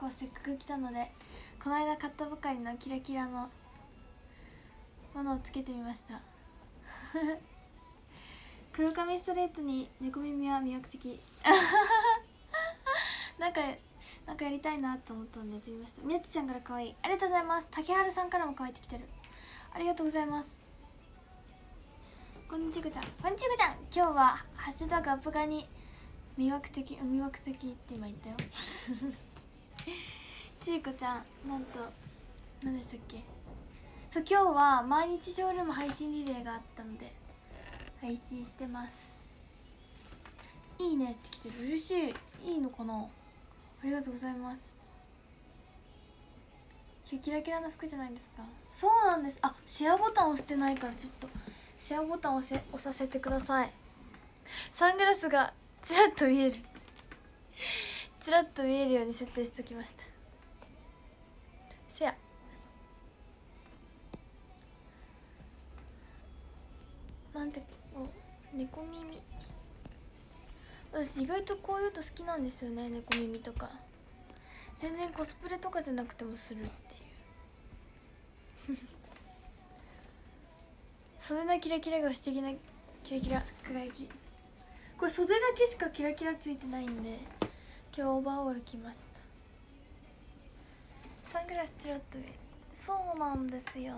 服をせっかく着たので、この間買ったばかりのキラキラのものをつけてみました黒髪ストレートに猫耳は魅力的なんかやりたいなと思ったんでやってみました。みやちちゃんから可愛い、ありがとうございます。竹原さんからも可愛いってきてる、ありがとうございます。こんにちはちゃん、こんにちはちゃん。今日はハッシュタグアップガニ魅惑的って今言ったよちいこちゃん、なんと何でしたっけ。そう、今日は毎日ショールーム配信リレーがあったので配信してます。いいねって来てる、嬉しい。いいのかな、ありがとうございます。キラキラな服じゃないですか。そうなんです。あ、シェアボタン押してないからちょっとシェアボタン押させてください。サングラスがちらっと見えるちらっと見えるように設定しときました。シェア、なんて、お、猫耳。私意外とこういう音好きなんですよね、猫耳とか。全然コスプレとかじゃなくてもするっていう袖のキラキラが不思議なキラキラ輝き。これ袖だけしかキラキラついてないんで今日オーバーオール着ました。サングラスちらっと見える。そうなんですよ。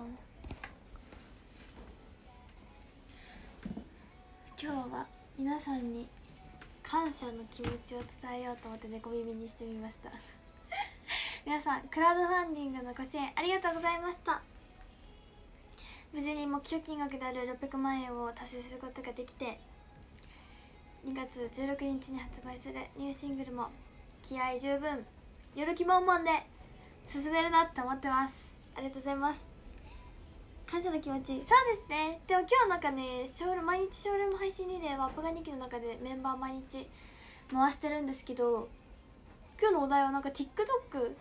今日は皆さんに感謝の気持ちを伝えようと思って猫耳にしてみました皆さん、クラウドファンディングのご支援ありがとうございました。無事に目標金額である600万円を達成することができて、2月16日に発売するニューシングルも気合十分、やる気満々で進めるなって思ってます。ありがとうございます。感謝の気持ち、そうですね。でも今日なんかね、毎日ショールーム配信リレーはアップガニキの中でメンバー毎日回してるんですけど、今日のお題はなんか TikTok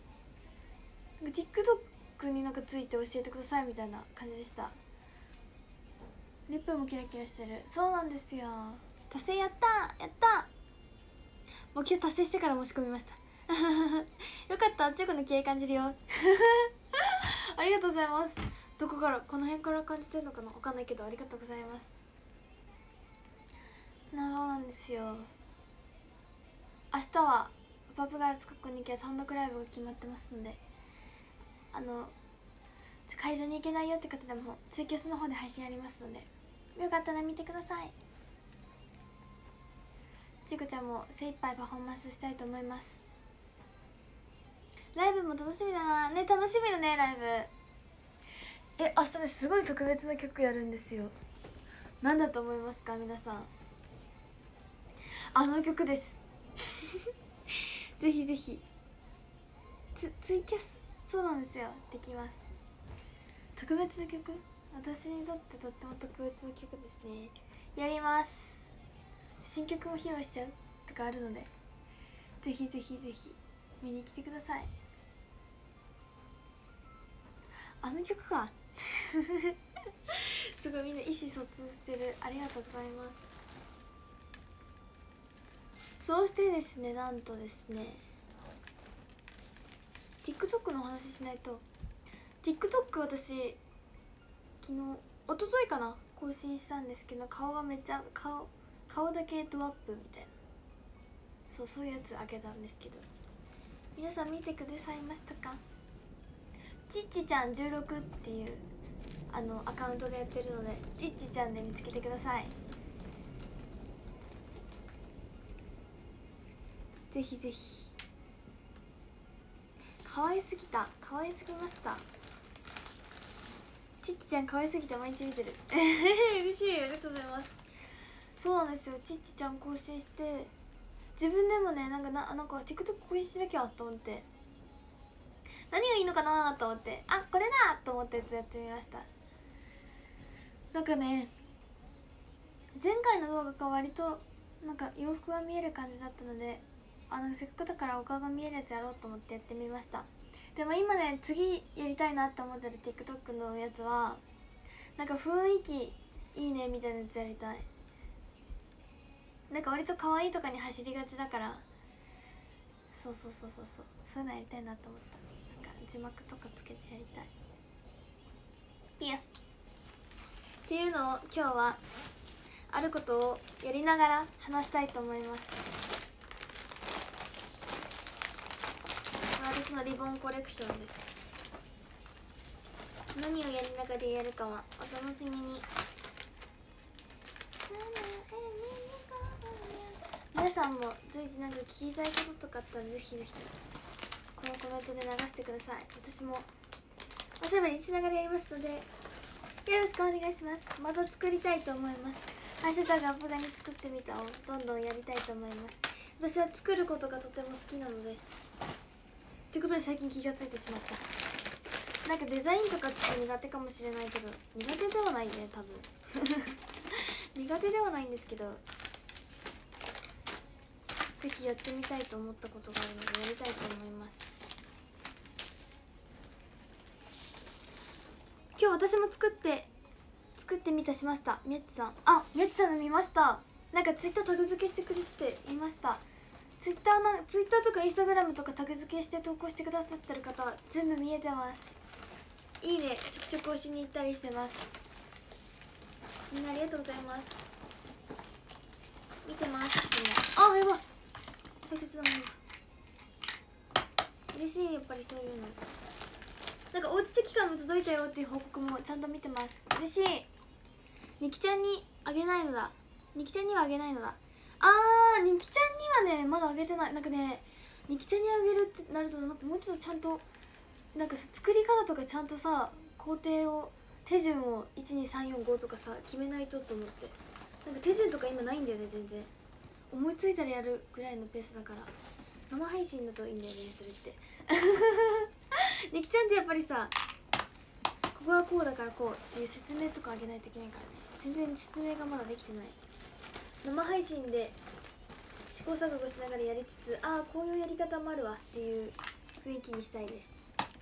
になんかついて教えてくださいみたいな感じでした。リップもキラキラしてる。そうなんですよ。達成、やったやった。目標達成してから申し込みましたよかった、強くの気合感じるよありがとうございます。どこから、この辺から感じてるのかな、わかんないけどありがとうございます。そうなんですよ。明日はパプガールズかっこ2期は単独ライブが決まってますので、会場に行けないよって方でもツイキャスの方で配信ありますので、よかったら見てください。ちこちゃんも精一杯パフォーマンスしたいと思います。ライブも楽しみだなね。楽しみだね、ライブ。明日ね、すごい特別な曲やるんですよ。何だと思いますか皆さん。あの曲ですぜひぜひツイキャス、そうなんですよ、できます。特別な曲、私にとってとっても特別な曲ですね。やります。新曲も披露しちゃうとかあるので、ぜひぜひぜひ見に来てください。あの曲かすごいみんな意思疎通してる。ありがとうございます。そうしてですね、なんとですね、 TikTok の話しないと。 TikTok 私昨日一昨日かな更新したんですけど、顔がめっちゃ顔だけドアップみたいな、そういうやつあげたんですけど、皆さん見てくださいましたか。ちっちちゃん16っていうアカウントでやってるので、ちっちちゃんで見つけてください。ぜひぜひ。可愛すぎました。ちっちゃん可愛すぎて毎日見てる嬉しい、ありがとうございます。そうなんですよ、ちっちゃん更新して、自分でもね、なんか TikTok 更新しなきゃと思って、何がいいのかなと思って、あ、これだと思ったやつやってみました。なんかね、前回の動画が割となんか洋服が見える感じだったので、せっかくだからお顔が見えるやつやろうと思ってやってみました。でも今ね、次やりたいなって思ってる TikTok のやつはなんか雰囲気いいねみたいなやつやりたい。なんか割と可愛いとかに走りがちだから、 そうそうそうそうそう、そういうのやりたいなと思った。なんか字幕とかつけてやりたい。イエスっていうのを今日はあることをやりながら話したいと思います。私のリボンコレクションです。何をやりながらやるかはお楽しみに。皆さんも随時なんか聞きたいこととかあったらぜひぜひこのコメントで流してください。私もおしゃべりしながらやりますのでよろしくお願いします。また作りたいと思います。ハッシュタグアップダに作ってみたをどんどんやりたいと思います。私は作ることがとても好きなので、ってことで最近気がついてしまった。なんかデザインとかちょっと苦手かもしれないけど、苦手ではないね多分苦手ではないんですけど、ぜひやってみたいと思ったことがあるのでやりたいと思います。今日私も作ってみたしました。みやっちさん、あ、みやっちさんの見ました。なんかツイッタータグ付けしてくれてて見ました。ツイッターとかインスタグラムとかタグ付けして投稿してくださってる方全部見えてます。いいねちょくちょく押しに行ったりしてます。みんなありがとうございます。見てます。あ、やばい、大切なもの嬉しい。やっぱりそういうのなんかおうち期間も届いたよっていう報告もちゃんと見てます。嬉しい。ニキちゃんにあげないのだ。ニキちゃんにはあげないのだ。ニキちゃんにはねまだあげてない。なんかねニキちゃんにあげるってなるとなんかもうちょっとちゃんとなんか作り方とかちゃんとさ工程を手順を12345とかさ決めないとと思って、なんか手順とか今ないんだよね。全然思いついたらやるぐらいのペースだから、生配信だといいんだよねそれってニキちゃんってやっぱりさここはこうだからこうっていう説明とかあげないといけないからね。全然説明がまだできてない。生配信で試行錯誤しながらやりつつ、ああこういうやり方もあるわっていう雰囲気にしたいです。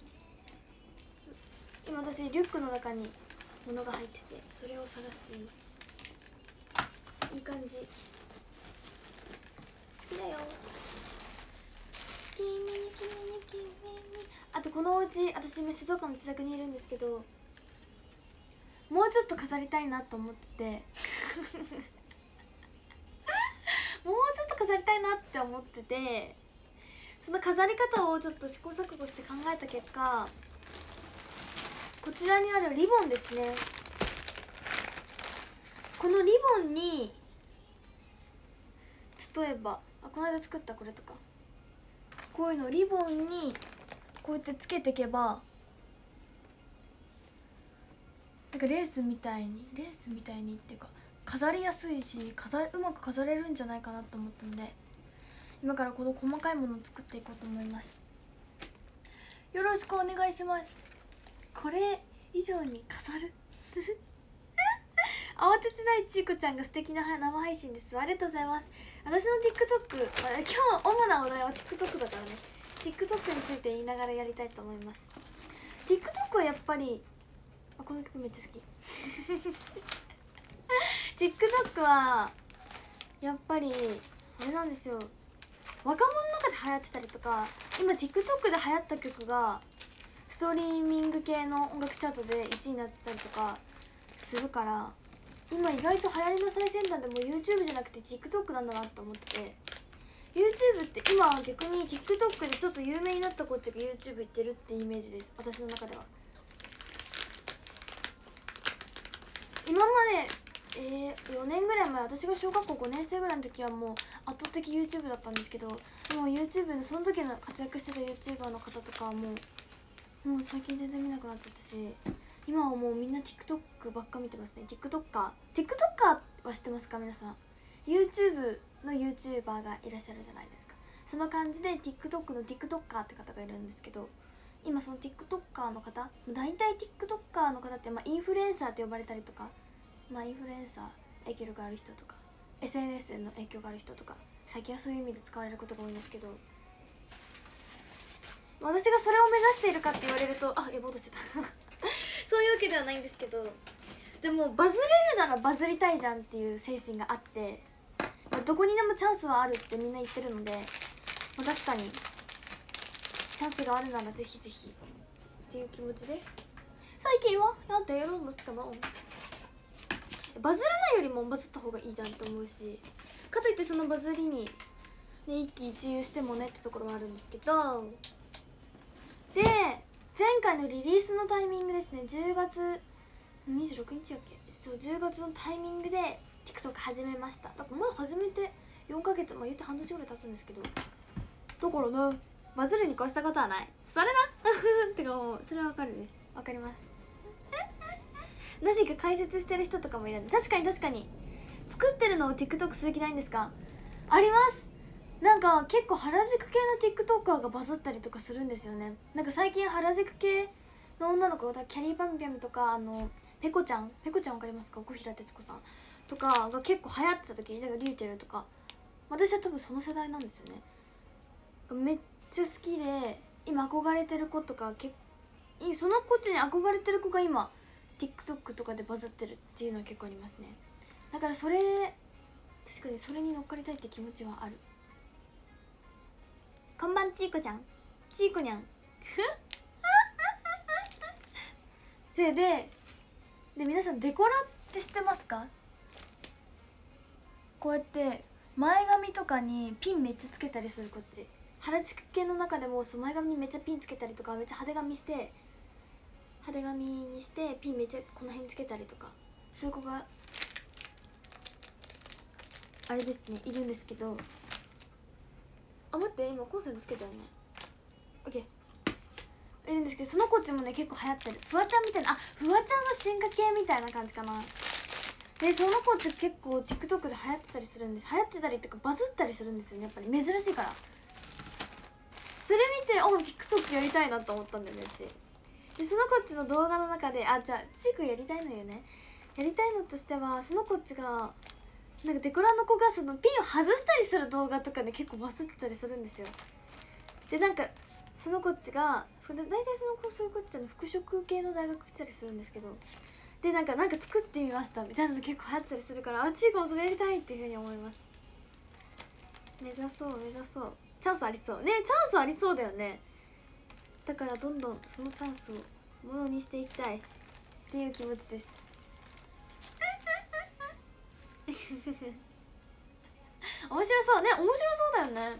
今私リュックの中に物が入っててそれを探しています。いい感じ。好きだよ。君にあとこのお家私今静岡の自宅にいるんですけど、もうちょっと飾りたいなと思っててもうちょっと飾りたいなって思ってて、その飾り方をちょっと試行錯誤して考えた結果、こちらにあるリボンですね。このリボンに例えばこの間作ったこれとかこういうのリボンにこうやってつけていけばなんかレースみたいにっていうか飾りやすいしうまく飾れるんじゃないかなと思ったので、今からこの細かいものを作っていこうと思います。よろしくお願いします。これ以上に飾る慌ててないちいこちゃんが素敵な生配信です。ありがとうございます。私の TikTok、今日主なお題は TikTok だからね。 TikTok について言いながらやりたいと思います。 TikTok はやっぱりこの曲めっちゃ好きTikTok はやっぱりあれなんですよ、若者の中で流行ってたりとか、今 TikTok で流行った曲がストリーミング系の音楽チャートで1位になってたりとかするから、今意外と流行りの最先端でも YouTube じゃなくて TikTok なんだなと思ってて、 YouTube って今は逆に TikTok でちょっと有名になったこっちが YouTube 行ってるってイメージです、私の中では。今まで4年ぐらい前、私が小学校5年生ぐらいの時はもう圧倒的 YouTube だったんですけど、もう YouTube のその時の活躍してた YouTuber の方とかはもう最近全然見なくなっちゃったし、今はもうみんな TikTok ばっか見てますね。 TikToker は知ってますか皆さん。 YouTube の YouTuber がいらっしゃるじゃないですか。その感じで TikTok の TikToker って方がいるんですけど、今その TikToker の方、大体 TikToker の方ってインフルエンサーって呼ばれたりとか、インフルエンサー影響力がある人とか SNS への影響がある人とか、最近はそういう意味で使われることが多いんですけど、私がそれを目指しているかって言われるとやばっとしちゃったそういうわけではないんですけど、でもバズれるならバズりたいじゃんっていう精神があって、どこにでもチャンスはあるってみんな言ってるので、確かにチャンスがあるならぜひぜひっていう気持ちで、最近はやってやるんですかな。バズらないよりもバズった方がいいじゃんと思うし、かといってそのバズりに、ね、一喜一憂してもねってところはあるんですけど、で前回のリリースのタイミングですね、10月26日やっけ、そう10月のタイミングで TikTok 始めました。だからもう始めて4ヶ月、まあ言って半年ぐらい経つんですけど、だからねバズるに越したことはない、それなってかもうそれはわかるです、わかります何か解説してる人とかもいるんで、確かに確かに作ってるのを TikTok する気ないんですか。あります。なんか結構原宿系の TikToker がバズったりとかするんですよね。なんか最近原宿系の女の子、キャリーパミュパミュとかペコちゃんわかりますか、小平徹子さんとかが結構流行ってた時、だからリューチェルとか、私は多分その世代なんですよね。めっちゃ好きで今憧れてる子とか、その子っちに憧れてる子が今 TikTok とかでバズってるっていうのは結構ありますね。だから確かにそれに乗っかりたいって気持ちはある。こんばんちーこちゃん、ちーこにゃんで皆さんデコラって知ってますか。こうやって前髪とかにピンめっちゃつけたりする、こっち原宿系の中でも前髪にめっちゃピンつけたりとか、めっちゃ派手髪にしてピンめっちゃこの辺につけたりとか、そういう子があれですね、いるんですけど、あ待って、今コンセントつけたよね、オッケー、いるんですけど、その子っちもね結構流行ってる、フワちゃんみたいな、フワちゃんの進化系みたいな感じかな。でその子って結構 TikTok で流行ってたりするんです、流行ってたりっていうかバズったりするんですよね、やっぱり珍しいから。それ見てTikTok やりたいなと思ったんだよね、うちで。その子っちの動画の中で、じゃあチークやりたいのよね、やりたいのとしては、その子っちがなんかデコラの子がそのピンを外したりする動画とかで結構バズってたりするんですよ。でなんかその子っちが大体そういう子っちは服飾系の大学来たりするんですけど、でなんか作ってみましたみたいなの結構流行ったりするから、チークもそれやりたいっていうふうに思います。目指そうチャンスありそうね、チャンスありそうだよね。だからどんどんそのチャンスをものにしていきたいっていう気持ちです面白そうね、面白そうだよね。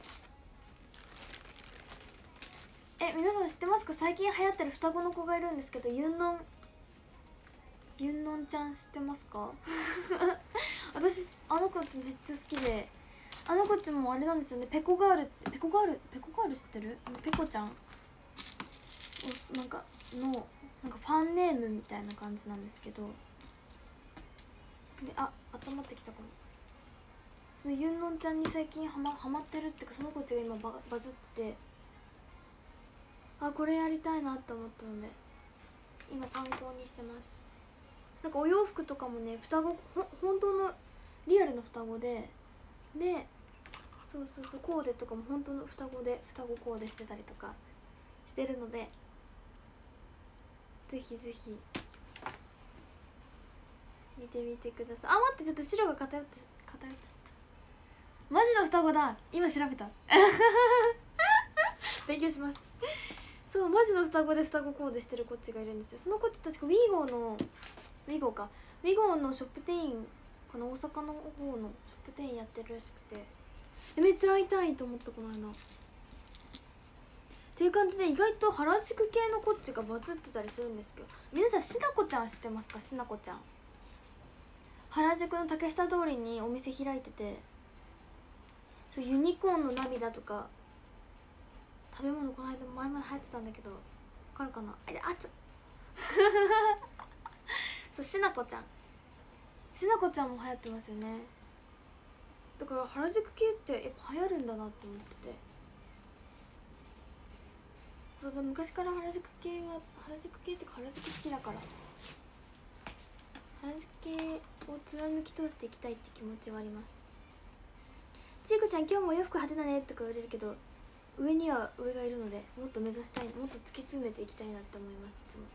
皆さん知ってますか、最近流行ってる双子の子がいるんですけど、ユンノンちゃん知ってますか私あの子ってめっちゃ好きで、あの子っちもあれなんですよね、ペコガール知ってる、ペコちゃんなんかファンネームみたいな感じなんですけど、で温まってきたかも。そのユンノンちゃんに最近ハマってるっていうか、その子っちが今バズってて、これやりたいなって思ったので今参考にしてます。なんかお洋服とかもね、双子本当のリアルの双子でそうコーデとかも本当の双子コーデしてたりとかしてるので、ぜひぜひ見てみてください。待って、ちょっと白が偏っちゃった、マジの双子だ、今調べた勉強します。そう、マジの双子で双子コーデしてるこっちがいるんですよ。そのこっち確かウィゴーのショップ店員かな、大阪の方のショップ店員やってるらしくて、めっちゃ会いたいと思った、この間っていう感じで、意外と原宿系のこっちがバズってたりするんですけど、皆さんしなこちゃん知ってますか。しなこちゃん原宿の竹下通りにお店開いてて、そうユニコーンの涙とか食べ物、この間前まで流行ってたんだけど、わかるかな、そうしなこちゃんも流行ってますよね。だから原宿系ってやっぱ流行るんだなって思ってて、昔から原宿系っていうか原宿好きだから、原宿系を貫き通していきたいって気持ちはあります。ちいこちゃん今日もお洋服派手だねとか言われるけど、上には上がいるので、もっと目指したい、もっと突き詰めていきたいなって思います、いつも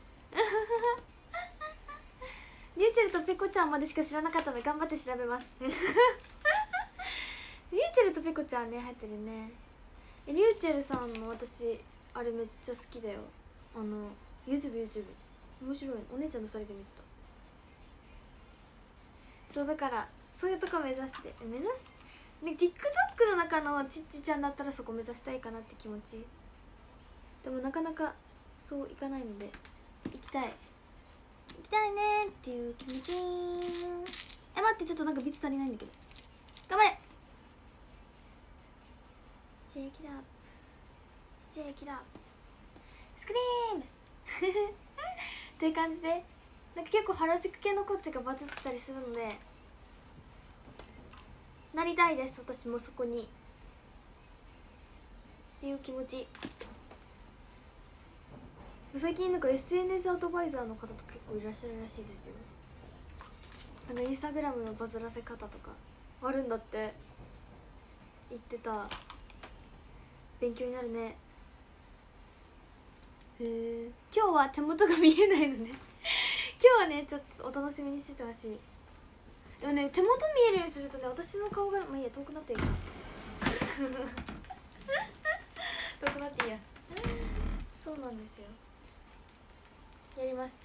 リューチェルとペコちゃんまでしか知らなかったので頑張って調べますリューチェルとペコちゃんね、入ってるね。 リューチェルさんの私あれめっちゃ好きだよ。YouTube 面白い。お姉ちゃんと2人で見てた。そうだからそういうとこ目指してね、TikTok の中のちっちちゃんだったらそこ目指したいかなって気持ち。でもなかなかそういかないので行きたいねっていう気持ち。待って、ちょっとなんかビーツ足りないんだけど。頑張れ。シェイキラップシェイキラップスクリームっていう感じで、なんか結構原宿系のコッチがバズってたりするのでなりたいです、私もそこにっていう気持ち。最近なんか SNS アドバイザーの方と結構いらっしゃるらしいですよ。インスタグラムのバズらせ方とかあるんだって言ってた。勉強になるね。今日は手元が見えないのね今日はねちょっとお楽しみにしててほしい。でもね手元見えるようにするとね私の顔がまあいいや、遠くなっていいか遠くなっていいやそうなんですよ。やりました。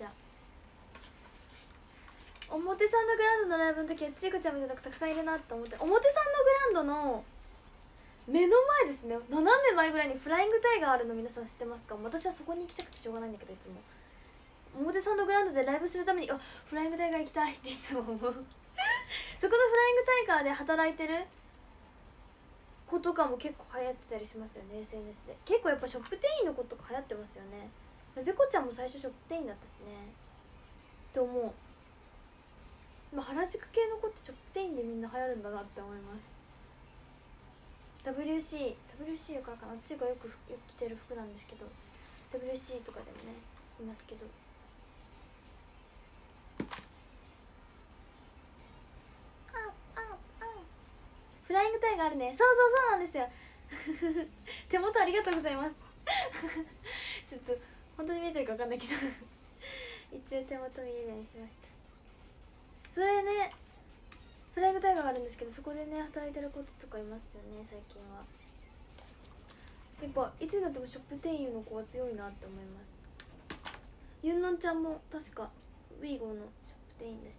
表参道グランドのライブの時はちいこちゃんみたいな子たくさんいるなって思って、表参道グランドの目の前ですね、斜め前ぐらいにフライングタイガーあるの皆さん知ってますか？私はそこに行きたくてしょうがないんだけど、いつも表参道グランドでライブするためにフライングタイガー行きたいっていつも思うそこのフライングタイガーで働いてる子とかも結構流行ってたりしますよね。 SNS で結構やっぱショップ店員の子とか流行ってますよね。べこちゃんも最初ショップ店員だったしねって思う。原宿系の子ってショップ店員でみんな流行るんだなって思います。 WC からかな、あっちがよく着てる服なんですけど WC とかでもねいますけど、フライングタイがあるね。そうなんですよ手元ありがとうございますちょっと本当に見えてるか分かんないけど一応手元見えるようにしました。それねフライングタイガーがあるんですけど、そこでね働いてる子とかいますよね最近は。やっぱいつになってもショップ店員の子は強いなって思います。ユンノンちゃんも確かウィーゴーのショップ店員だし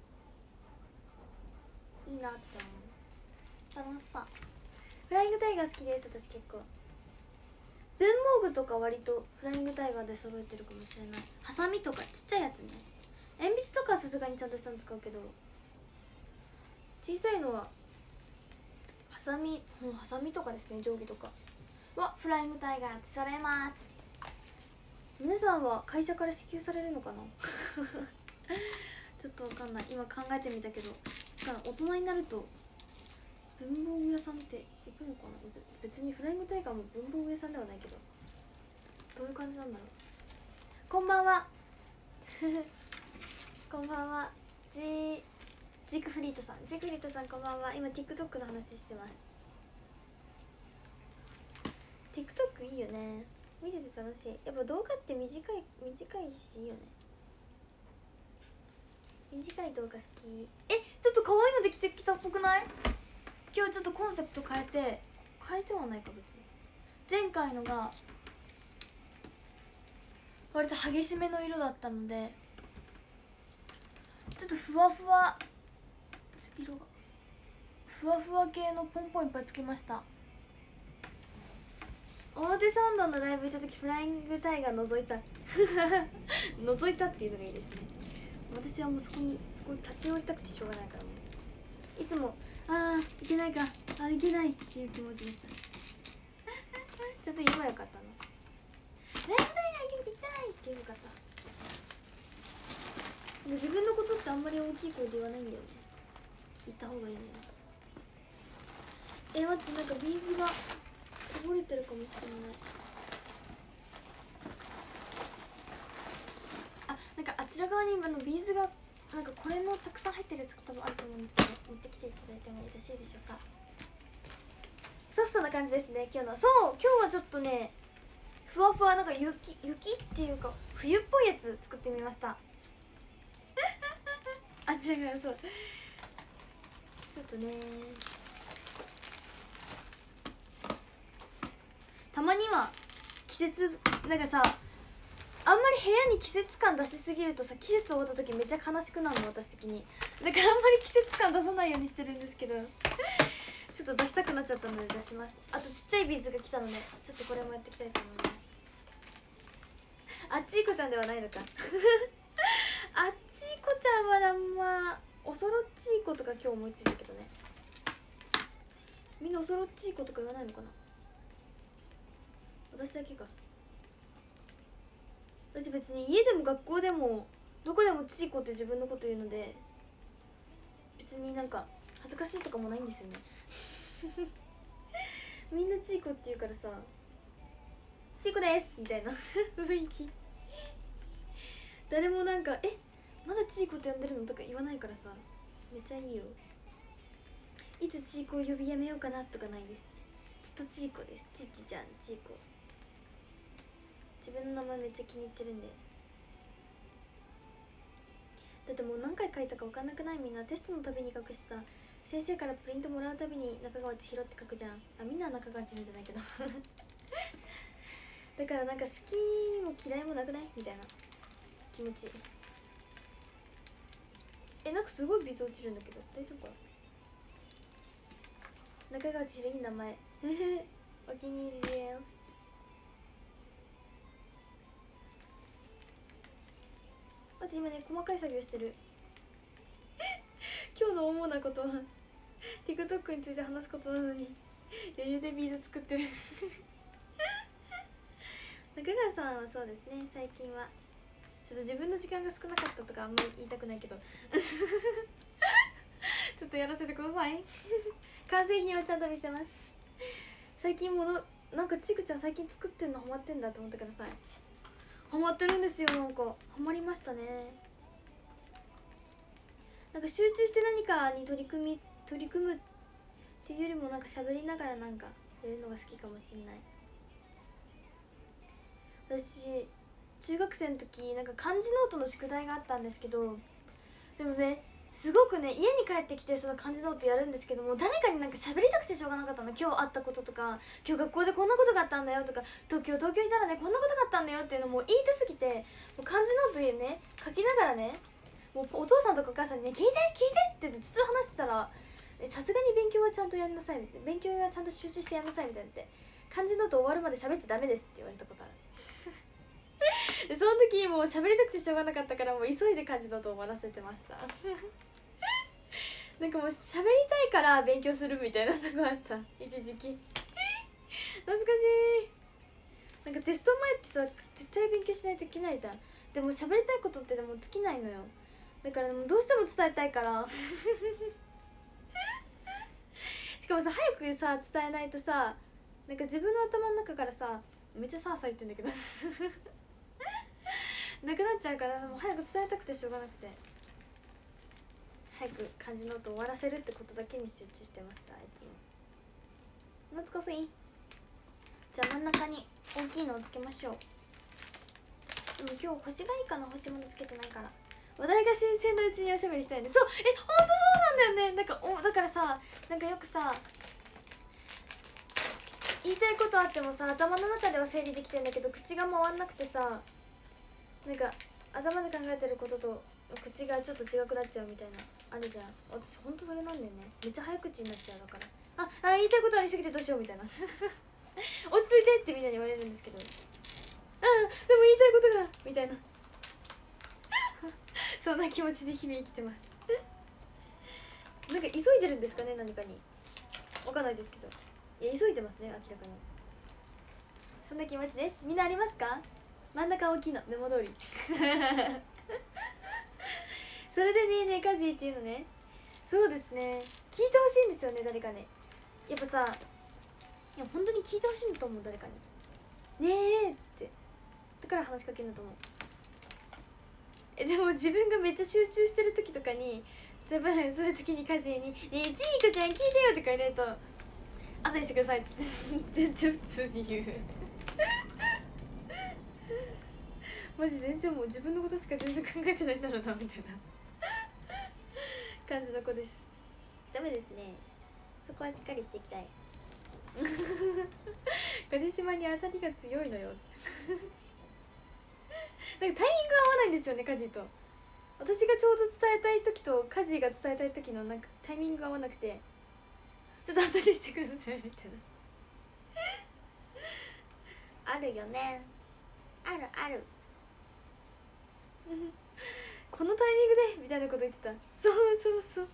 いいなって思う。楽しさ。フライングタイガー好きです。私結構文房具とか割とフライングタイガーで揃えてるかもしれない。ハサミとかちっちゃいやつね。鉛筆とかはさすがにちゃんとしたの使うけど、小さいのはハサミとかですね。定規とかはフライングタイガーって揃えます。皆さんは会社から支給されるのかなちょっとわかんない。今考えてみたけど大人になると文房具屋さんって行くのかな。別にフライングタイガーも文房具屋さんではないけど、どういう感じなんだろう。こんばんはこんばんは。ジークフリートさんこんばんは。今 TikTok の話してます。 TikTok いいよね、見てて楽しい。やっぱ動画って短いしいいよね。短い動画好き。ちょっと可愛いのできてきたっぽくない？今日ちょっとコンセプト変えてはないか別に。前回のが割と激しめの色だったのでちょっとふわふわ系のポンポンいっぱいつけました。表参道のライブ行った時フライングタイガー覗いた覗いたっていうのがいいですね。私はもうそこにすごい立ち寄りたくてしょうがないから、もういつもいけないかいけないっていう気持ちでしたちょっと言えばよかったの。ライブタイガー行きたいって言えばよかった。自分のことってあんまり大きい声で言わないんだよね。言った方がいいね。待って、なんかビーズがこぼれてるかもしれない。なんかあちら側に今のビーズがなんかこれのたくさん入ってるやつが多分あると思うんですけど、持ってきていただいてもよろしいでしょうか。ソフトな感じですね今日の。今日はちょっとねふわふわなんか雪っていうか冬っぽいやつ作ってみました違う、そうちょっとねたまには季節なんかさ、あんまり部屋に季節感出しすぎるとさ、季節終わった時めっちゃ悲しくなるの、私的に。だからあんまり季節感出さないようにしてるんですけどちょっと出したくなっちゃったので出します。あとちっちゃいビーズが来たのでちょっとこれもやっていきたいと思います。あっちいこちゃんではないのかあっちいこちゃんはあんまおそろっちいことか今日思いついたけどね。みんなおそろっちいことか言わないのかな。私だけか。私別に家でも学校でもどこでもちいこって自分のこと言うので、別になんか恥ずかしいとかもないんですよねみんなちいこって言うからさ、ちいこですみたいな雰囲気誰もなんかまだちいこって呼んでるのとか言わないからさ、めっちゃいいよ。いつちいこを呼びやめようかなとかないです。ずっとちいこです。ちっちちゃんちいこ。自分の名前めっちゃ気に入ってるんで。だってもう何回書いたか分かんなくない？みんなテストのたびに書くしさ、先生からプリントもらうたびに中川千尋って書くじゃん。あ、みんな中川千尋じゃないけどだからなんか好きも嫌いもなくないみたいな気持ち。なんかすごいビズ落ちるんだけど大丈夫かな。中川千尋いい名前お気に入りです。待って今ね細かい作業してる今日の主なことは TikTok について話すことなのに余裕でビーズ作ってる中川さんはそうですね、最近はちょっと自分の時間が少なかったとかあんまり言いたくないけどちょっとやらせてください完成品はちゃんと見せます。最近なんかちくちゃん最近作ってんのハマってんだと思ってください。ハマってるんですよ。なんかハマりましたね。なんか集中して何かに取り組むっていうよりもなんか喋りながらなんかやるのが好きかもしれない。私中学生の時なんか漢字ノートの宿題があったんですけど、でもねすごくね家に帰ってきてその漢字ノートやるんですけども、誰かになんか喋りたくてしょうがなかったの。今日あったこととか、今日学校でこんなことがあったんだよとか、東京いたらねこんなことがあったんだよっていうのも言いたすぎて、もう漢字ノートでね書きながらね、もうお父さんとかお母さんにね聞いてって言ってずっと話してたら、さすがに勉強はちゃんとやんなさいみたいな、勉強はちゃんと集中してやんなさいみたいなって、漢字ノート終わるまで喋っちゃダメですって言われたことあるでその時もう喋りたくてしょうがなかったから、もう急いで漢字ノートを終わらせてましたなんかもう喋りたいから勉強するみたいなとこあった一時期懐かしい。なんかテスト前ってさ絶対勉強しないといけないじゃん。でも喋りたいことってでも尽きないのよ。だからでもどうしても伝えたいからしかもさ早くさ伝えないとさ、なんか自分の頭の中からさめっちゃさーさ言ってんだけどなくなっちゃうから、もう早く伝えたくてしょうがなくて、早く漢字ノート終わらせるってことだけに集中してました。いつも懐かしい。じゃあ真ん中に大きいのをつけましょう。でも今日星がいいかな、星もつけてないから。話題が新鮮なうちにおしゃべりしたいね。そう、ほんとそうなんだよね。なんかだからさ、なんかよくさ言いたいことあってもさ頭の中では整理できてんだけど口が回んなくてさ、なんか頭で考えてることと口がちょっと違くなっちゃうみたいなあるじゃん。私ほんとそれなんだよね。めっちゃ早口になっちゃう。だから言いたいことありすぎてどうしようみたいな落ち着いてってみんなに言われるんですけど、でも言いたいことがみたいなそんな気持ちで日々生きてますなんか急いでるんですかね、何かに。わかんないですけど、いや急いでますね、明らかに。そんな気持ちです。みんなありますか？真ん中大きいのメモ通りそれでねカジーっていうのね。そうですね、聞いてほしいんですよね、誰かね。やっぱさ、いや本当に聞いてほしいんだと思う、誰かに。ねえって、だから話しかけるんだと思う。でも自分がめっちゃ集中してる時とかに、例えばそういう時にカジーに「ねえちいこちゃん聞いてよ」とか言われると「後にしてください」って全然普通に言うマジ全然もう自分のことしか全然考えてないんだろうなみたいな感じの子です。ダメですね、そこはしっかりしていきたいガジ島に当たりが強いのよなんかタイミング合わないんですよね、カジと。私がちょうど伝えたい時とカジが伝えたい時のなんかタイミング合わなくて、ちょっと後でしてくださいみたいなあるよね、あるあるこのタイミングでみたいなこと言ってた。そうそうそう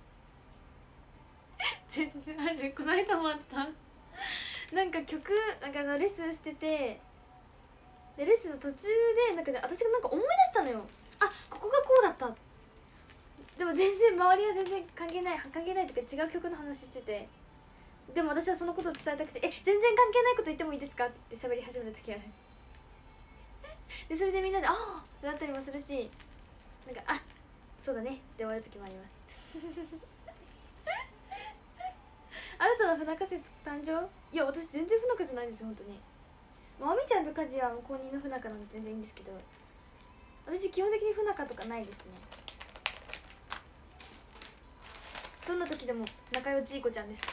全然ある。この間もあったなんか曲なんかレッスンしてて、でレッスンの途中でなんか、ね、私がなんか思い出したのよ。あ、ここがこうだった。でも全然周りは全然関係ないというか違う曲の話してて、でも私はそのことを伝えたくて「全然関係ないこと言ってもいいですか?」って言って喋り始める時あるでそれでみんなで「ああ」ってなったりもするし、なんか「あ、そうだね」って終わる時もあります新たな不仲説誕生。いや私全然不仲じゃないですよ本当に。まみちゃんとカジは公認の不仲なんで全然いいんですけど、私基本的に不仲とかないですね。どんな時でも仲良ちいこちゃんです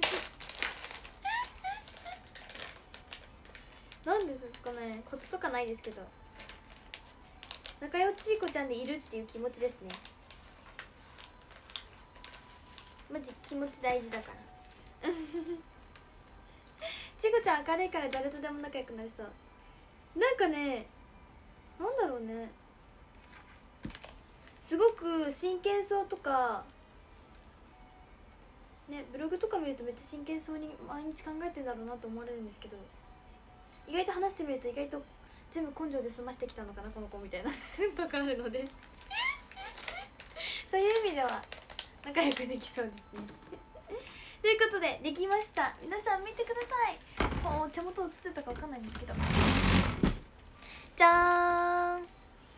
なんですかね、コツとかないですけど、仲良ちいこちゃんでいるっていう気持ちですね。マジ気持ち大事だからちこちゃん明るいから誰とでも仲良くなりそう。なんかね、なんだろうね、すごく真剣そうとかね、ブログとか見るとめっちゃ真剣そうに毎日考えてんだろうなと思われるんですけど、意外と話してみると意外と全部根性で済ましてきたのかなこの子みたいなとかあるのでそういう意味では仲良くできそうですねということでできました。皆さん見てください。もう手元映ってたか分かんないんですけど、じゃーん。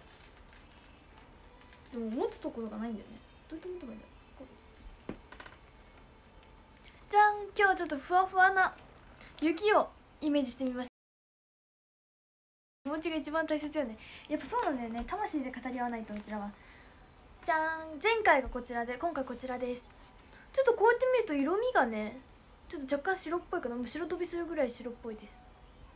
でも持つところがないんだよね。どうやって持てばいいんだろう。じゃん、今日はちょっとふわふわな雪をイメージしてみました。気持ちが一番大切よね。やっぱそうなんだよね、魂で語り合わないと。うちらはじゃーん、前回がこちらで今回こちらです。ちょっとこうやって見ると色味がねちょっと若干白っぽいかな。もう白飛びするぐらい白っぽいです。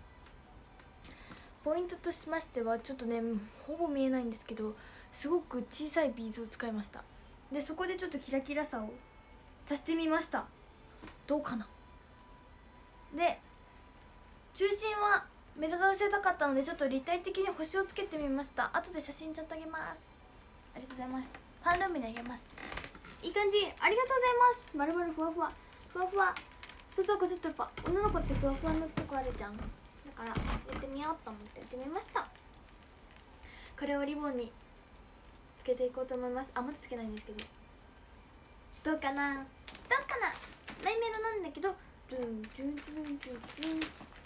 ポイントとしましてはちょっとねほぼ見えないんですけど、すごく小さいビーズを使いました。でそこでちょっとキラキラさを足してみました。どうかな。で中心は目立たせたかったのでちょっと立体的に星をつけてみました。後で写真ちゃんとあげます。ありがとうございます。ファンルームにあげます。いい感じ、ありがとうございます。まるまるふわふわふわふわ。そうとかちょっとやっぱ女の子ってふわふわのとこあるじゃん。だからやってみようと思ってやってみました。これをリボンにつけていこうと思います。あ、まだつけないんですけど、どうかなどうかな。マイメロなんだけど、ドゥンドゥンドゥンドゥンドゥン。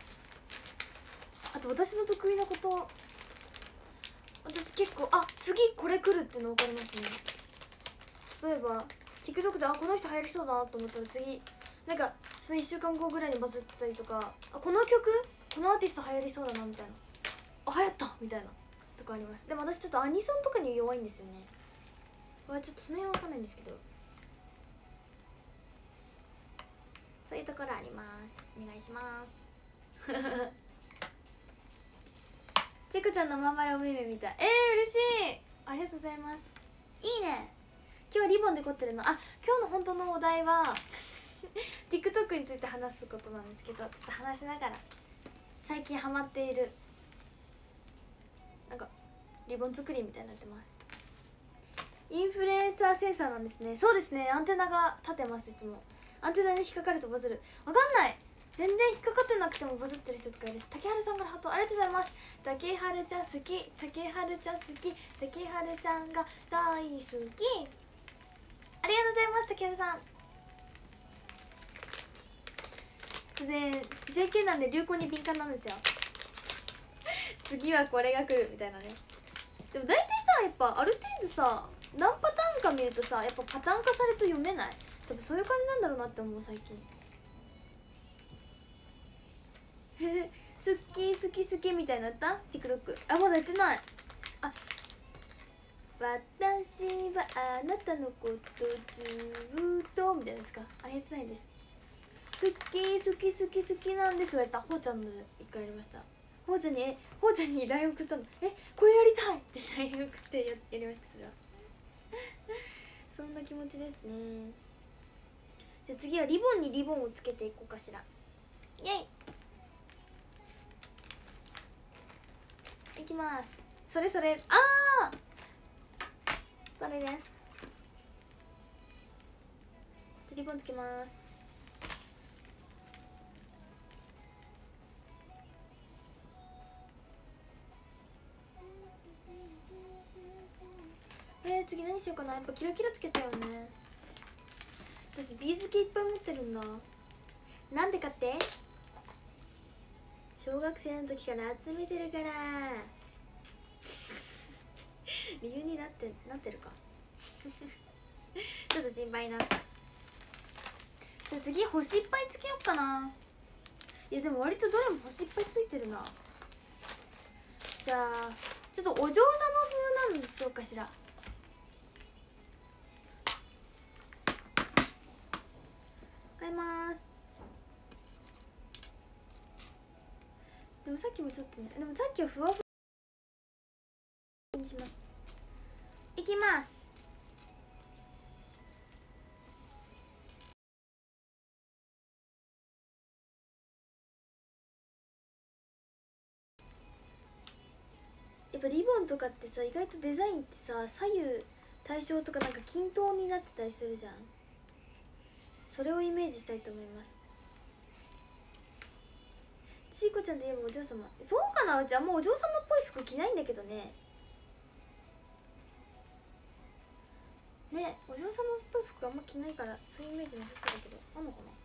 あと私の得意なこと、私結構次これ来るっていうの分かりますね。例えば TikTok でこの人流行りそうだなと思ったら次なんかその1週間後ぐらいにバズってたりとか、この曲このアーティスト流行りそうだなみたいな、流行ったみたいなとかあります。でも私ちょっとアニソンとかに弱いんですよね。ちょっとその辺は分かんないんですけど、そういうところあります。お願いしますちこちゃんのまん丸お目目みたい。嬉しい、ありがとうございます。いいね。今日リボンで凝ってるの、今日の本当のお題はTikTok について話すことなんですけど、ちょっと話しながら最近ハマっているなんかリボン作りみたいになってます。インフルエンサーセンサーなんですね。そうですね、アンテナが立ってます。いつもアンテナに引っかかるとバズる。わかんない、全然引っかかってなくてもバズってる人とかいるし。竹春さんからハートありがとうございます。竹春ちゃん好き、竹春ちゃん好き、竹春ちゃんが大好き。ありがとうございます竹原さん。で JK なんで流行に敏感なんですよ次はこれが来るみたいなね。でも大体さ、やっぱある程度さ何パターンか見るとさ、やっぱパターン化されると読めない。多分そういう感じなんだろうなって思う最近好き好き好きみたいになった TikTok。 まだやってない。私はあなたのことずっとみたいなやつか。あれやってないです。 好き好き好き好きなんです」言われた。ほうちゃんの一回やりました。ほうちゃんにLINE 送ったの。これやりたいって LINE 送ってやりました。それはそんな気持ちですね。じゃあ次はリボンにリボンをつけていこうかしら。イエイいきます。それそれ、それです。リボンつけます。次何しようかな。やっぱキラキラつけたよね。私ビーズ系いっぱい持ってるんだ。なんでかって、小学生の時から集めてるから理由になってるかちょっと心配になった。じゃあ次星いっぱいつけようかな。いやでも割とどれも星いっぱいついてるな。じゃあちょっとお嬢様風なんでしょうかしら。買います。でもさっきもちょっとね、でもさっきはふわふわにします。いきます。やっぱリボンとかってさ、意外とデザインってさ、左右対称とかなんか均等になってたりするじゃん。それをイメージしたいと思います。ちいこちゃんといえばお嬢様。そうかな。うちあんまお嬢様っぽい服着ないんだけどね。ね、お嬢様っぽい服あんま着ないからそういうイメージなさそうだけど、あんのかな。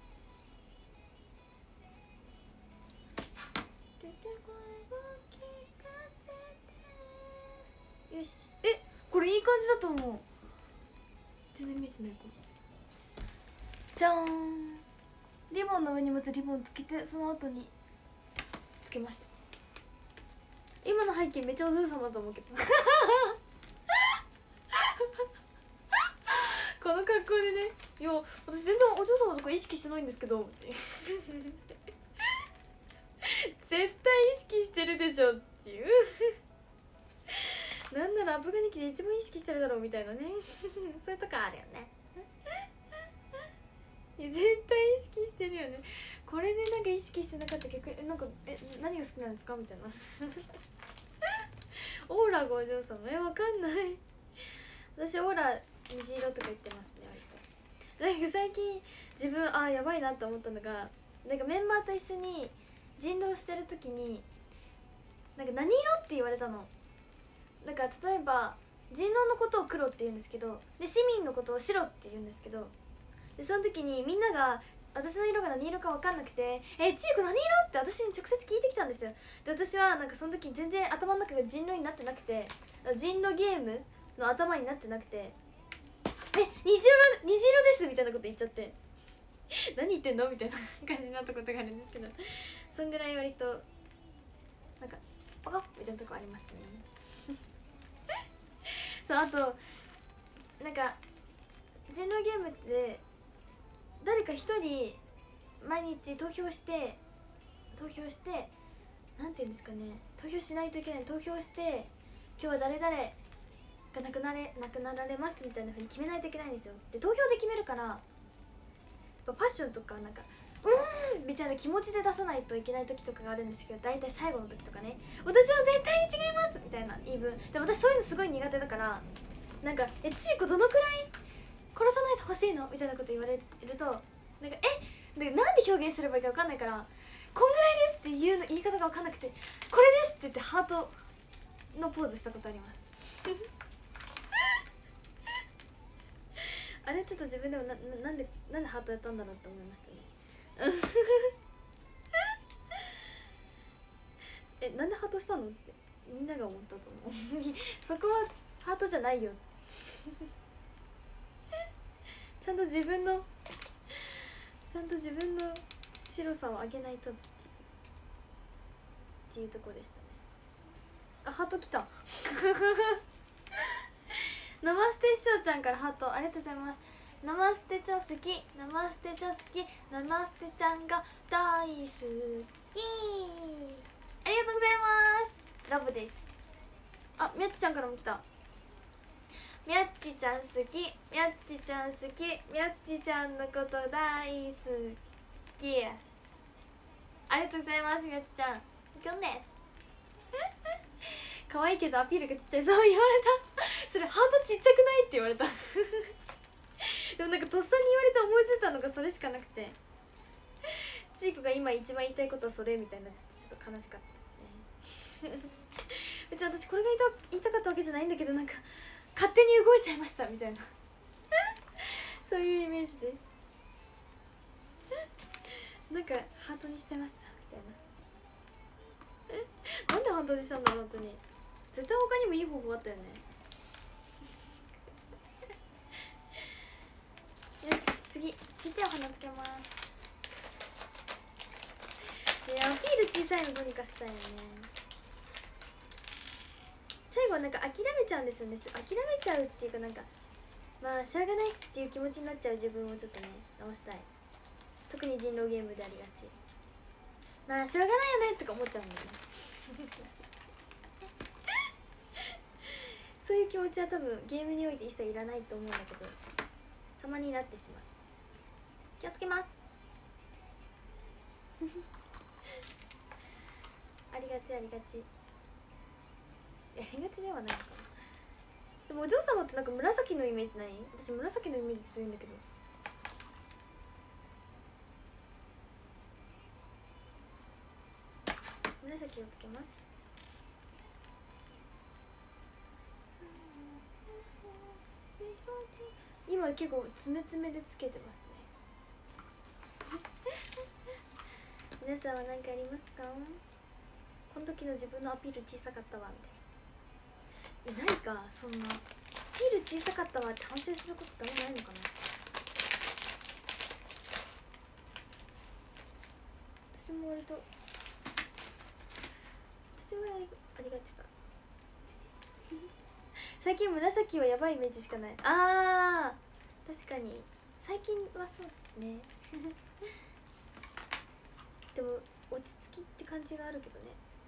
よし、これいい感じだと思う。全然見えてないかも。じゃーん。リボンの上にまたリボンつけて、その後につけました。今の背景めっちゃお嬢様だと思うけどこの格好でね、いや私全然お嬢様とか意識してないんですけどって絶対意識してるでしょっていうなんならアブガニキで一番意識してるだろうみたいなねそういうとこあるよねいや絶対意識してるよね。これでなんか意識してなかったら逆になんか何が好きなんですかみたいなオーラがお嬢様わかんない私オーラ虹色とか言ってますね割と。なんか最近自分やばいなと思ったのが、なんかメンバーと一緒に人狼してる時になんか何色って言われたの。なんか例えば人狼のことを黒って言うんですけど、で市民のことを白って言うんですけど、でその時にみんなが私の色が何色か分かんなくて「ちーこ何色?」って私に直接聞いてきたんですよ。で私はなんかその時全然頭の中が人狼になってなくて、人狼ゲームの頭になってなくて「虹色です」みたいなこと言っちゃって何言ってんのみたいな感じになったことがあるんですけど、そんぐらい割となんかパカッみたいなとこありますねそう、あとなんか人狼ゲームって誰か一人毎日投票してなんていうんですかね、投票しないといけない。投票して今日は誰々が亡くなられますみたいな風に決めないといけないんですよ。で投票で決めるからやっぱパッションとかなんかみたいな気持ちで出さないといけない時とかがあるんですけど、大体最後の時とかね、私は絶対に違いますみたいな言い分で、私そういうのすごい苦手だから、なんかちーこどのくらい殺さないでほしいのみたいなこと言われると、なんかなんで表現すればいいか分かんないから、こんぐらいですっていう言い方が分かんなくて、これですって言ってハートのポーズしたことありますあれちょっと自分でもなんでハートやったんだろうって思いましたねなんでハートしたのってみんなが思ったと思うそこはハートじゃないよちゃんと自分の白さを上げないとっていうところでしたね。ハートきたナマステ師匠ちゃんからハートありがとうございます。 ナマステちゃん好き、ナマステちゃん好き、ナマステちゃんが大好き。ありがとうございます。ラブです。あ、みやっちちゃんからも来た。みやっちちゃん好き、みやっちちゃん好き、みやっちちゃんのこと大好き。ありがとうございます。みやっちちゃんキュンです。可愛いけどアピールがちっちゃい。そう言われた。それハートちっちゃくないって言われた。でもなんかとっさに言われて思いついたのがそれしかなくて、ちいこが今一番言いたいことはそれみたいな、ちょっと悲しかったですね。別に私これが言いたかったわけじゃないんだけど、なんか勝手に動いちゃいましたみたいなそういうイメージです。なんかハートにしてましたみたいな。なんでハートにしたんだろう。本当に絶対他にもいい方法あったよね。よし、次ちっちゃいお花つけます。アピール小さいのどうにかしたいよね。最後はなんか諦めちゃうんですよね。諦めちゃうっていうか、なんかまあしょうがないっていう気持ちになっちゃう自分をちょっとね直したい。特に人狼ゲームでありがち。まあしょうがないよねとか思っちゃうんだよねそういう気持ちは多分ゲームにおいて一切いらないと思うんだけど、たまになってしまう。気をつけますありがちありがち。やりがちではないのかな。でもお嬢様ってなんか紫のイメージない？私紫のイメージ強いんだけど。紫をつけます。今結構詰め詰めでつけてますね皆さんは何かありますか？この時の自分のアピール小さかったわみたいな。ないか、そんなアピール小さかったわって反省することってあんまないのかな。私も割とありがちか最近紫はやばいイメージしかない。あー確かに最近はそうですねでも落ち着きって感じがあるけどね。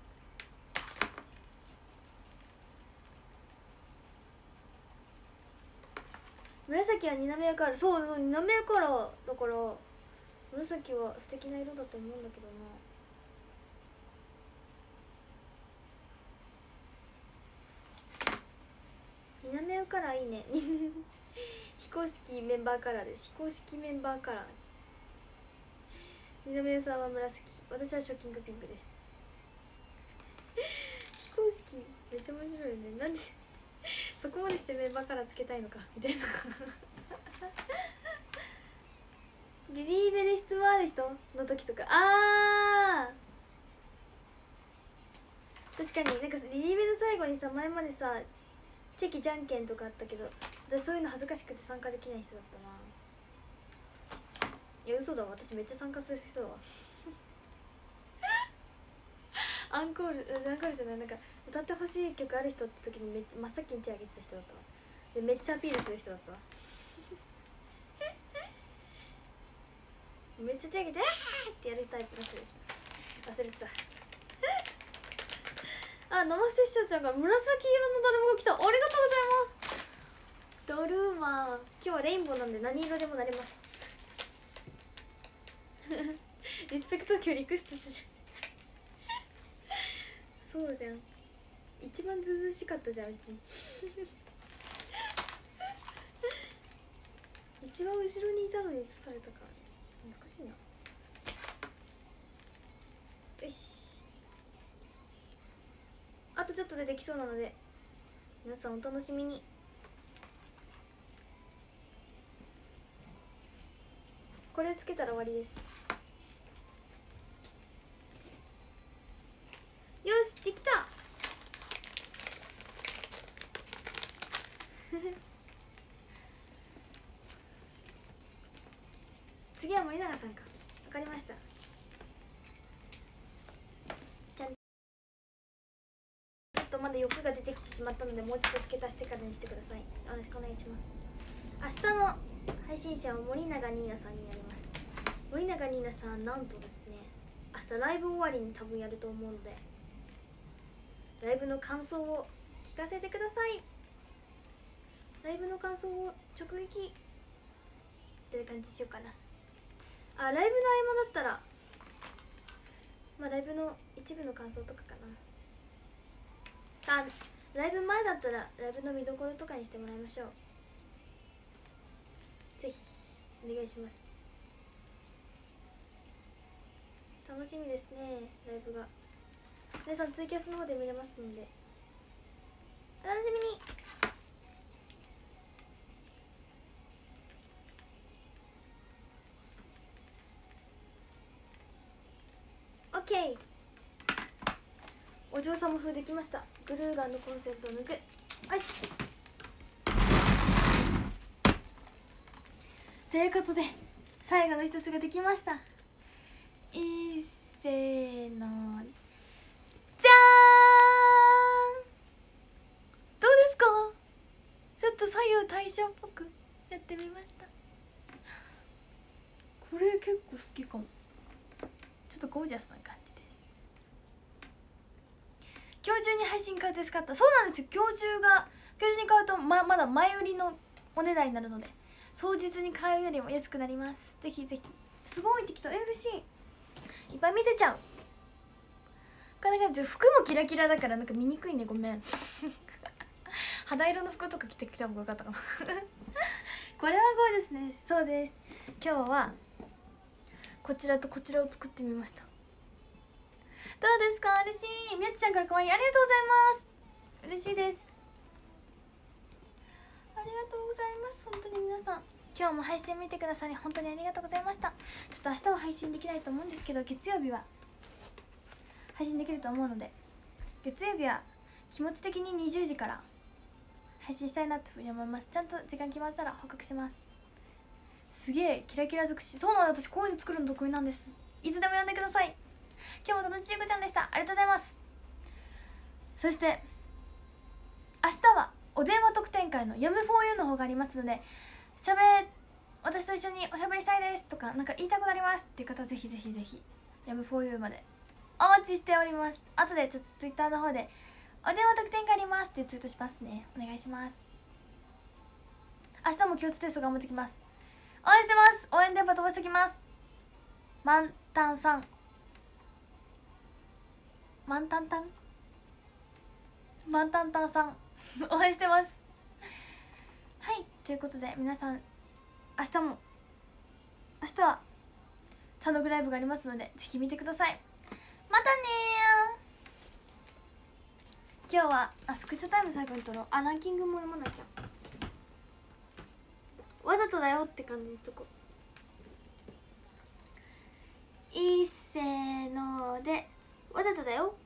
紫は二滑カラー。そう、二滑カラーだから紫は素敵な色だと思うんだけどな。二滑カラーいいね非公式メンバーカラーです。非公式メンバーカラー。二滑さんは紫、私はショッキングピンクです非公式めっちゃ面白いよね。なんでそこまでしてメンバーカラーつけたいのかみたいなリリーベで質問ある人の時とか、確かになんかリリーベの最後にさ、前までさチェキじゃんけんとかあったけど、私そういうの恥ずかしくて参加できない人だったな。いや嘘だわ、私めっちゃ参加する人だわアンコールじゃない、なんか歌ってほしい曲ある人って時に真っ先に手挙げてた人だったわ。でめっちゃアピールする人だったわめっちゃ手挙げて「あー!」ってやるタイプの人です。忘れてたあ、生捨て視聴ちゃんから紫色のだるまが来た。ありがとうございます。だるま今日はレインボーなんで何色でもなれますリスペクト今日リクエストしそうじゃん、一番ずうずうしかったじゃんうち一番後ろにいたのにされたから難しいな。よし、あとちょっとでできそうなので皆さんお楽しみに。これつけたら終わりです。よしできた次は森永さんか。わかりました。じゃん、ちょっとまだ欲が出てきてしまったので、もうちょっと付け足してからにしてください。よろしくお願いします。明日の配信者は森永ニーナさんになります。森永ニーナさん、なんとですね、明日ライブ終わりに多分やると思うので、ライブの感想を聞かせてください。ライブの感想を直撃って感じしようかな。あ、ライブの合間だったら、まあライブの一部の感想とかかな。あ、ライブ前だったらライブの見どころとかにしてもらいましょう。ぜひお願いします。楽しみですね、ライブが。皆さんツイキャスの方で見れますのでお楽しみに。オッケー、お嬢様風できました。グルーガンのコンセントを抜く。よし、ということで最後の一つができました。いっせーの、じゃーん。どうですか？ちょっと左右対称っぽくやってみました。これ結構好きかも。ちょっとゴージャスな感じです。今日中に配信買うですかった。そうなんですよ。今日中に買うと まだ前売りのお値段になるので、当日に買うよりも安くなります。ぜひぜひ。すごい適当。嬉しい。いっぱい見せちゃう。こんな感じ。服もキラキラだからなんか見にくいね、ごめん。肌色の服とか着てきた方がよかったかな。これはゴーですね。そうです。今日はこちらとこちらを作ってみました。どうですか？嬉しい。みやちちゃんから可愛い。ありがとうございます。嬉しいです。ありがとうございます。本当に皆さん、今日も配信見てくださり本当にありがとうございました。ちょっと明日は配信できないと思うんですけど、月曜日は配信できると思うので、月曜日は気持ち的に20時から配信したいなと思います。ちゃんと時間決まったら報告します。すげえキラキラ尽くし。そうなの、私こういうの作るの得意なんです。いつでも呼んでください。今日も楽しいこちゃんでした。ありがとうございます。そして明日はお電話特典会のやむ 4U の方がありますので、私と一緒におしゃべりしたいですとか、なんか言いたくなりますっていう方はぜひぜひぜひやむ 4U までお待ちしております。後でちょっと Twitter の方でお電話特典会ありますってツイートしますね。お願いします。明日も共通テスト頑張ってきます。応援してます。応援電波飛ばしてきます。満タンさん、満タンタン満タンタンさん応援してます。はい、ということで皆さん、明日は単独ライブがありますのでぜひ見てください。またねー。今日はスクショタイム最後に撮ろう。ランキングも読まなきゃ。わざとだよって感じにしとこう。いっせーので、わざとだよ。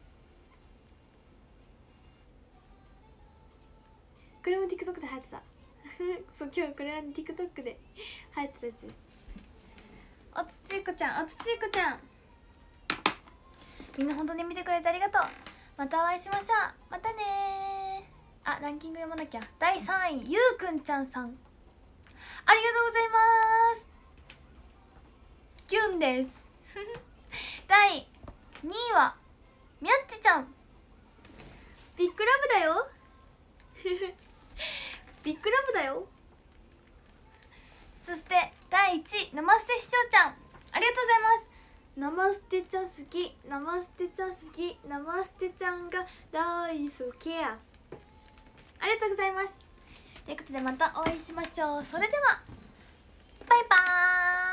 これも TikTok で流行ってた。そう、今日これは TikTok で流行ってたやつです。おつちいこちゃん、おつちいこちゃん、みんな本当に見てくれてありがとう。またお会いしましょう。またねー。ランキング読まなきゃ。第3位、ゆうくんちゃんさん、ありがとうございます。キュンです第2位はみやっちちゃん、ビッグラブだよビッグラブだよ。そして第1位、ナマステ師匠ちゃん、ありがとうございます。ナマステちゃん好き、ナマステちゃん好き、ナマステちゃんが大好きや。ありがとうございます。ということでまたお会いしましょう。それではバイバーイ。